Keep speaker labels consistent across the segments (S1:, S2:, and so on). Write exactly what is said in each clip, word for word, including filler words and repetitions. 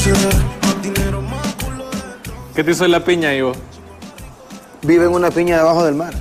S1: ¿Qué te hizo la piña, Ivo?
S2: Vive en una piña debajo del mar.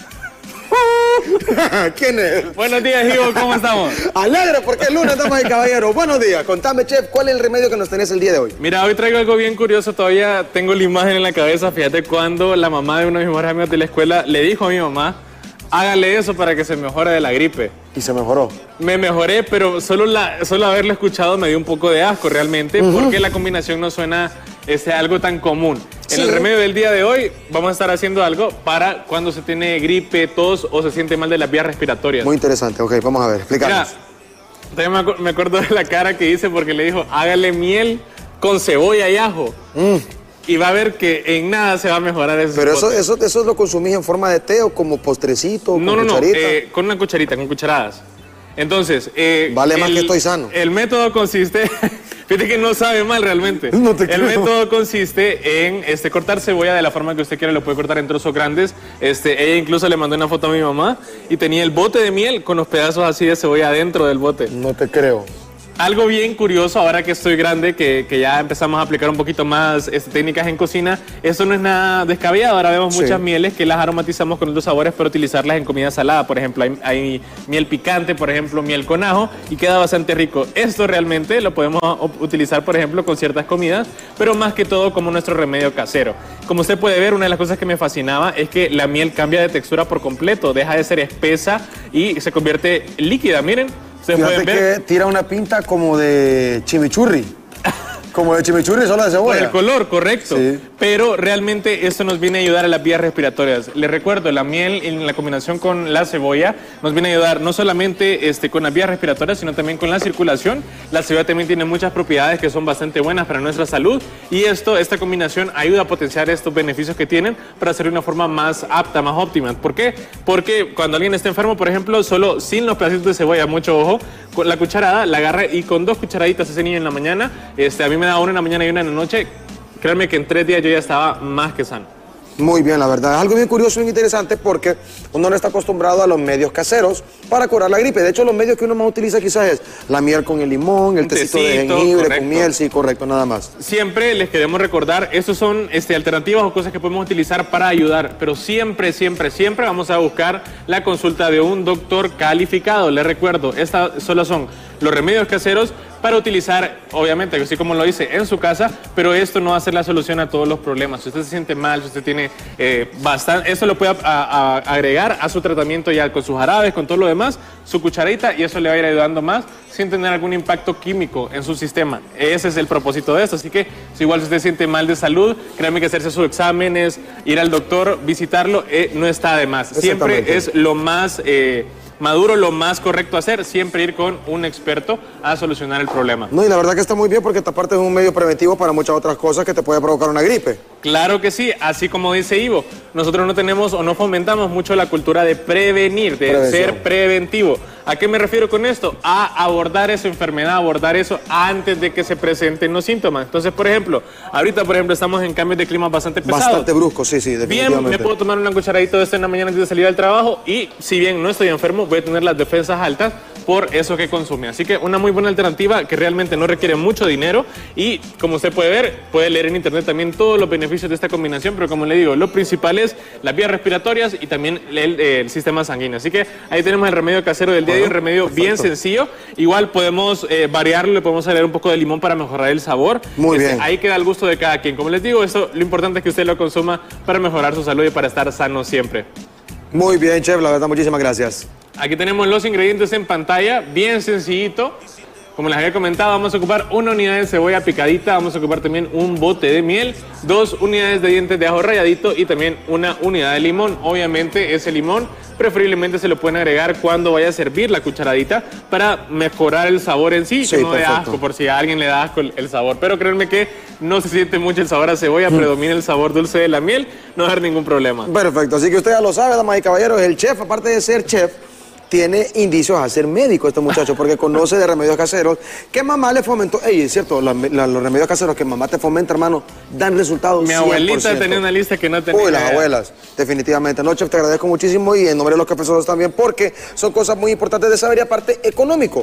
S2: ¿Quién es?
S1: Buenos días, Ivo, ¿cómo estamos?
S2: Alegre porque es lunes, damas y caballeros. Buenos días. Contame, chef, ¿cuál es el remedio que nos tenés el día de hoy?
S1: Mira, hoy traigo algo bien curioso. Todavía tengo la imagen en la cabeza. Fíjate cuando la mamá de uno de mis mejores amigos de la escuela le dijo a mi mamá: hágale eso para que se mejore de la gripe.
S2: Y se mejoró.
S1: Me mejoré, pero solo, la, solo haberlo escuchado me dio un poco de asco realmente, uh-huh. porque la combinación no suena este, algo tan común. Sí. En el remedio del día de hoy vamos a estar haciendo algo para cuando se tiene gripe, tos o se siente mal de las vías respiratorias.
S2: Muy interesante, ok, vamos a ver, explícanos.
S1: Mira, me, acu me acuerdo de la cara que hice porque le dijo: hágale miel con cebolla y ajo. Mm. Y va a ver que en nada se va a mejorar eso.
S2: Pero eso, eso, eso lo consumís en forma de té o como postrecito,
S1: no,
S2: con
S1: no,
S2: cucharita.
S1: No, eh, con una cucharita, con cucharadas. Entonces, eh,
S2: vale
S1: el,
S2: más que estoy sano.
S1: El método consiste, fíjate que no sabe mal realmente.
S2: No te
S1: el
S2: creo.
S1: método consiste en este, cortar cebolla de la forma que usted quiera, lo puede cortar en trozos grandes. Este, ella incluso le mandó una foto a mi mamá y tenía el bote de miel con los pedazos así de cebolla adentro del bote.
S2: No te creo.
S1: Algo bien curioso, ahora que estoy grande, que, que ya empezamos a aplicar un poquito más este, técnicas en cocina, eso no es nada descabellado. Ahora vemos sí. muchas mieles que las aromatizamos con otros sabores para utilizarlas en comida salada. Por ejemplo, hay, hay miel picante, por ejemplo, miel con ajo, y queda bastante rico. Esto realmente lo podemos utilizar, por ejemplo, con ciertas comidas, pero más que todo como nuestro remedio casero. Como usted puede ver, una de las cosas que me fascinaba es que la miel cambia de textura por completo, deja de ser espesa y se convierte líquida. Miren.
S2: Fíjate que tira una pinta como de chimichurri. Como de chimichurri, solo de cebolla.
S1: Por el color, correcto. Sí. Pero realmente esto nos viene a ayudar a las vías respiratorias. Les recuerdo, la miel en la combinación con la cebolla nos viene a ayudar no solamente este, con las vías respiratorias, sino también con la circulación. La cebolla también tiene muchas propiedades que son bastante buenas para nuestra salud. Y esto, esta combinación ayuda a potenciar estos beneficios que tienen para hacer de una forma más apta, más óptima. ¿Por qué? Porque cuando alguien está enfermo, por ejemplo, solo sin los pedacitos de cebolla, mucho ojo, con la cucharada la agarra y con dos cucharaditas ese niño en la mañana, este, a mí me da una en la mañana y una en la noche, créanme que en tres días yo ya estaba más que sano.
S2: Muy bien, la verdad. Es algo bien curioso y interesante porque uno no está acostumbrado a los medios caseros para curar la gripe. De hecho, los medios que uno más utiliza quizás es la miel con el limón, el tecito, tecito de jengibre correcto. Con miel, sí, correcto, nada más.
S1: Siempre les queremos recordar, estos son este, alternativas o cosas que podemos utilizar para ayudar, pero siempre, siempre, siempre vamos a buscar la consulta de un doctor calificado. Les recuerdo, estas solo son los remedios caseros para utilizar, obviamente, así como lo dice, en su casa, pero esto no va a ser la solución a todos los problemas. Si usted se siente mal, si usted tiene eh, bastante, esto lo puede a, a, agregar a su tratamiento ya con sus jarabes, con todo lo demás, su cucharita, y eso le va a ir ayudando más sin tener algún impacto químico en su sistema. Ese es el propósito de esto. Así que, si igual si usted se siente mal de salud, créanme que hacerse sus exámenes, ir al doctor, visitarlo, eh, no está de más. Siempre es lo más... Eh, maduro, lo más correcto hacer, siempre ir con un experto a solucionar el problema.
S2: No, y la verdad que está muy bien porque esta parte es un medio preventivo para muchas otras cosas que te puede provocar una gripe.
S1: Claro que sí, así como dice Ivo, nosotros no tenemos o no fomentamos mucho la cultura de prevenir, de Prevención. ser preventivo. ¿A qué me refiero con esto? A abordar esa enfermedad, abordar eso antes de que se presenten los síntomas. Entonces, por ejemplo, ahorita, por ejemplo, estamos en cambios de clima bastante pesados.
S2: Bastante brusco, sí, sí, definitivamente.
S1: Bien, me puedo tomar una cucharadita de esto en la mañana antes de salir al trabajo y, si bien no estoy enfermo, voy a tener las defensas altas por eso que consume. Así que una muy buena alternativa que realmente no requiere mucho dinero y, como usted puede ver, puede leer en internet también todos los beneficios de esta combinación, pero como le digo, lo principal es las vías respiratorias y también el, el sistema sanguíneo. Así que ahí tenemos el remedio casero del día de hoy, un remedio perfecto. bien sencillo. Igual podemos eh, variarlo, le podemos agregar un poco de limón para mejorar el sabor.
S2: Muy
S1: este,
S2: bien.
S1: Ahí queda al gusto de cada quien. Como les digo, eso, lo importante es que usted lo consuma para mejorar su salud y para estar sano siempre.
S2: Muy bien, chef, la verdad, muchísimas gracias.
S1: Aquí tenemos los ingredientes en pantalla, bien sencillito. Como les había comentado, vamos a ocupar una unidad de cebolla picadita, vamos a ocupar también un bote de miel, dos unidades de dientes de ajo ralladito y también una unidad de limón. Obviamente ese limón preferiblemente se lo pueden agregar cuando vaya a servir la cucharadita para mejorar el sabor en sí, sí que no dé asco, por si a alguien le da asco el, el sabor. Pero créanme que no se siente mucho el sabor a cebolla, mm. predomina el sabor dulce de la miel, no va a haber ningún problema.
S2: Perfecto, así que usted ya lo sabe, damas y caballeros, el chef, aparte de ser chef, tiene indicios a ser médico este muchacho, porque conoce de remedios caseros que mamá le fomentó. Ey, es cierto, la, la, los remedios caseros que mamá te fomenta, hermano, dan resultados.
S1: Mi abuelita tenía una lista que no tenía.
S2: Uy, las abuelas, definitivamente. No, chef, te agradezco muchísimo y en nombre de los cafezosos también, porque son cosas muy importantes de saber y aparte económico.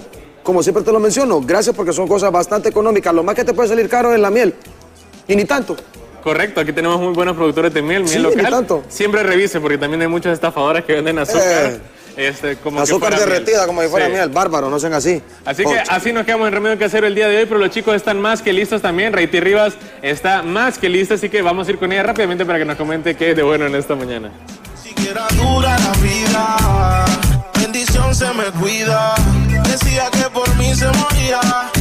S2: como siempre te lo menciono, gracias porque son cosas bastante económicas. Lo más que te puede salir caro es la miel. Y ni tanto.
S1: Correcto, aquí tenemos muy buenos productores de miel, miel
S2: Sí,
S1: local.
S2: ni tanto.
S1: Siempre revise porque también hay muchos estafadores que venden azúcar.
S2: Eh.
S1: Este, como
S2: Azúcar
S1: que fuera
S2: derretida,
S1: miel.
S2: como si fuera
S1: Sí.
S2: miel. Bárbaro, no sean así.
S1: Así
S2: Concha.
S1: que así nos quedamos en Remedio Casero el día de hoy, pero los chicos están más que listos también. Reiti Rivas está más que lista, así que vamos a ir con ella rápidamente para que nos comente qué es de bueno en esta mañana.
S3: Siquiera dura la vida, bendición se me cuida, decía que por mí se moría.